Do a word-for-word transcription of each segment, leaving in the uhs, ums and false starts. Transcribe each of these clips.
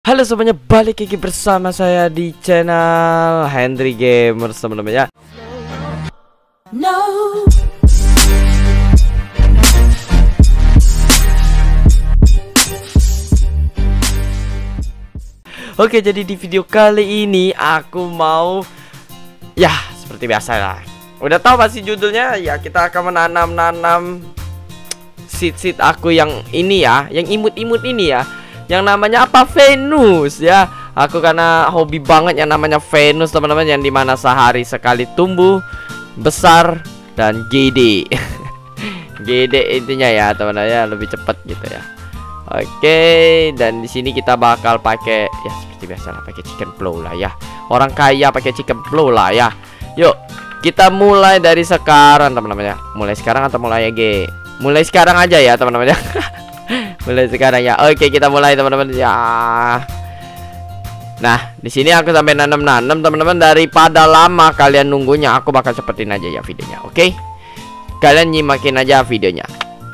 Halo semuanya, balik lagi bersama saya di channel Henry Gamers teman-teman ya. No. Oke, jadi di video kali ini aku mau, ya seperti biasa lah. Udah tahu pasti judulnya ya, kita akan menanam-nanam seed-seed aku yang ini ya, yang imut-imut ini ya, yang namanya apa, Venus ya. Aku karena hobi banget yang namanya Venus teman-teman, yang dimana sehari sekali tumbuh besar dan gede. Gede intinya ya teman-teman ya, lebih cepat gitu ya. Oke, dan di sini kita bakal pakai ya seperti biasa lah, pakai chicken plow lah ya. Orang kaya pakai chicken plow lah ya. Yuk kita mulai dari sekarang teman-teman ya. Mulai sekarang atau mulai ya G? Mulai sekarang aja ya teman-teman ya. Mulai sekarang ya. Oke, kita mulai teman-teman ya. Nah, di sini aku sampai nanam-nanam teman-teman. Daripada lama kalian nunggunya, aku bakal cepetin aja ya videonya. Oke, kalian nyimakin aja videonya.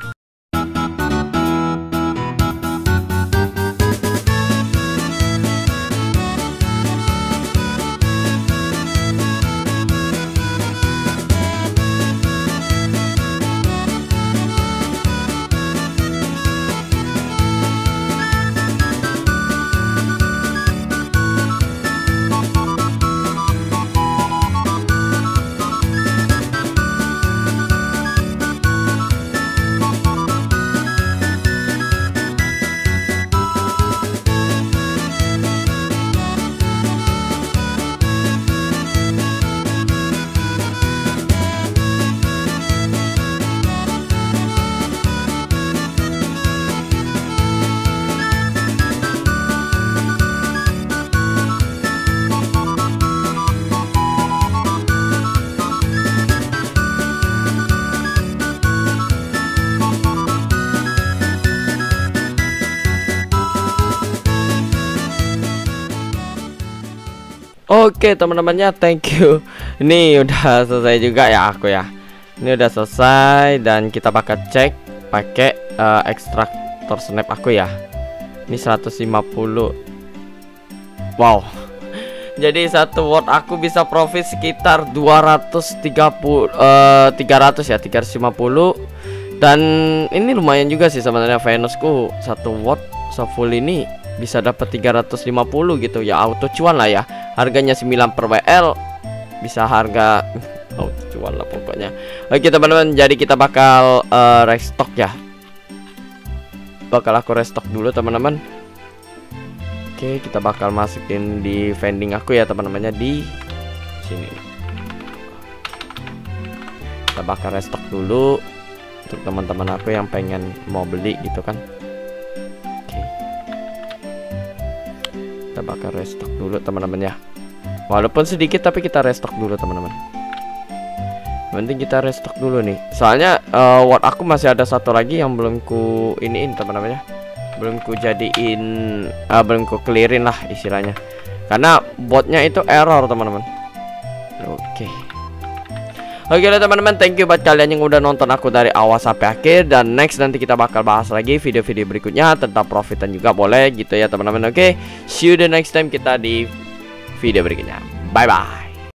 Oke teman-temannya, thank you. Ini udah selesai juga ya aku ya. Ini udah selesai dan kita bakal cek pakai uh, ekstraktor snap aku ya. Ini seratus lima puluh. Wow. Jadi satu watt aku bisa profit sekitar dua ratus tiga puluh, uh, tiga ratus ya, tiga ratus lima puluh. Dan ini lumayan juga sih sebenarnya Venusku. Satu watt full ini bisa dapat tiga ratus lima puluh gitu ya, auto cuan lah ya. Harganya sembilan per W L, bisa harga auto cuan lah pokoknya. Oke teman-teman, jadi kita bakal uh, restock ya. Bakal aku restock dulu teman-teman. Oke, kita bakal masukin di vending aku ya teman-temannya, di sini. Kita bakal restock dulu untuk teman-teman aku yang pengen mau beli gitu kan. Kita bakal restock dulu teman-teman ya. Walaupun sedikit tapi kita restock dulu teman-teman. Penting kita restock dulu nih. Soalnya uh, watt aku masih ada satu lagi yang belum ku iniin teman-teman ya. Belum ku jadiin, uh, belum ku clearin lah istilahnya. Karena botnya itu error teman-teman. Oke. Oke lah teman-teman, thank you buat kalian yang udah nonton aku dari awal sampai akhir. Dan next nanti kita bakal bahas lagi video-video berikutnya tentang profitan juga boleh gitu ya teman-teman. Oke, see you the next time kita di video berikutnya. Bye bye.